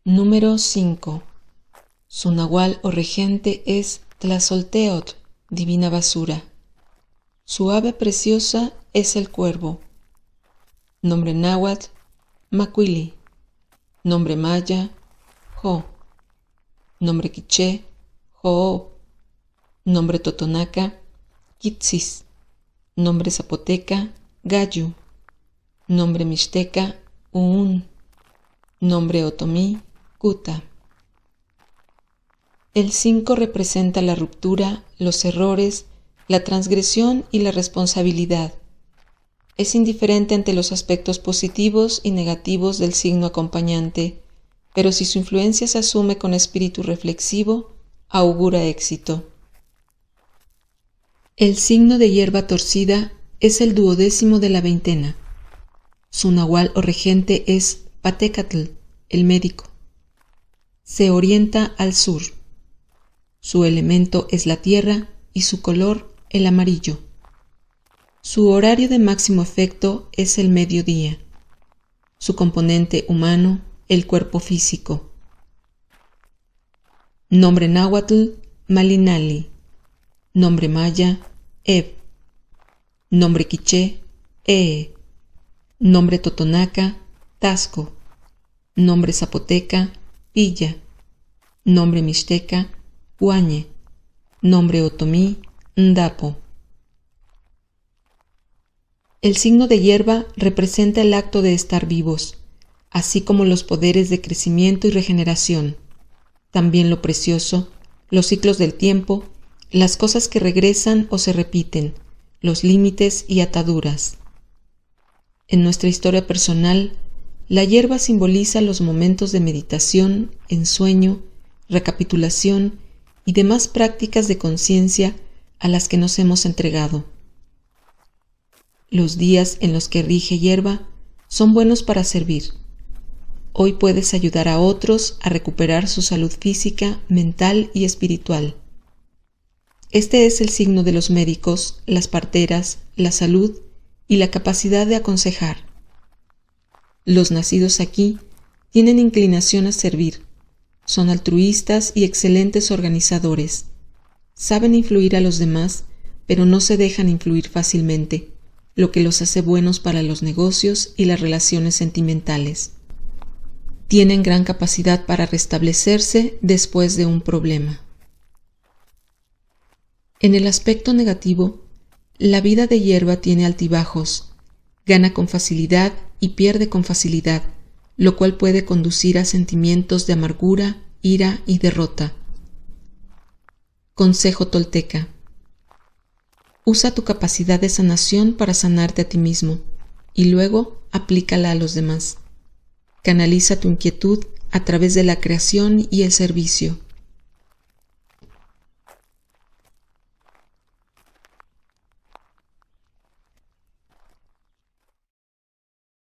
Número 5. Su nahual o regente es Tlazolteotl, divina basura. Su ave preciosa es el cuervo. Nombre náhuatl, Macuili. Nombre maya, Jo. Nombre quiché, Jo'o. Nombre totonaca, Quitsis. Nombre zapoteca, Gayu. Nombre mixteca, Uún. Nombre otomí, Cuta. El 5 representa la ruptura, los errores, la transgresión y la responsabilidad. Es indiferente ante los aspectos positivos y negativos del signo acompañante, pero si su influencia se asume con espíritu reflexivo, augura éxito. El signo de hierba torcida es el 12º de la veintena. Su nahual o regente es Patecatl, el médico. Se orienta al sur. Su elemento es la tierra y su color el amarillo. Su horario de máximo efecto es el mediodía. Su componente humano, el cuerpo físico. Nombre náhuatl, Malinali. Nombre maya, Eb. Nombre quiché, Ee. Nombre totonaca, Tasco. Nombre zapoteca, Pilla. Nombre mixteca, Huañe. Nombre otomí, Ndapo. El signo de hierba representa el acto de estar vivos, así como los poderes de crecimiento y regeneración, también lo precioso, los ciclos del tiempo, las cosas que regresan o se repiten, los límites y ataduras. En nuestra historia personal, la hierba simboliza los momentos de meditación, ensueño, recapitulación y demás prácticas de conciencia a las que nos hemos entregado. Los días en los que rige hierba son buenos para servir. Hoy puedes ayudar a otros a recuperar su salud física, mental y espiritual. Este es el signo de los médicos, las parteras, la salud y la capacidad de aconsejar. Los nacidos aquí tienen inclinación a servir, son altruistas y excelentes organizadores. Saben influir a los demás, pero no se dejan influir fácilmente, lo que los hace buenos para los negocios y las relaciones sentimentales. Tienen gran capacidad para restablecerse después de un problema. En el aspecto negativo, la vida de hierba tiene altibajos, gana con facilidad y pierde con facilidad, lo cual puede conducir a sentimientos de amargura, ira y derrota. Consejo tolteca: usa tu capacidad de sanación para sanarte a ti mismo y luego aplícala a los demás. Canaliza tu inquietud a través de la creación y el servicio.